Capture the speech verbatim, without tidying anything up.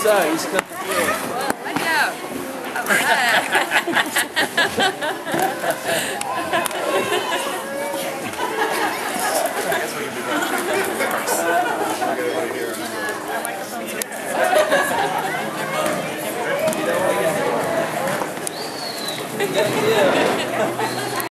So he's coming through. I know. All right.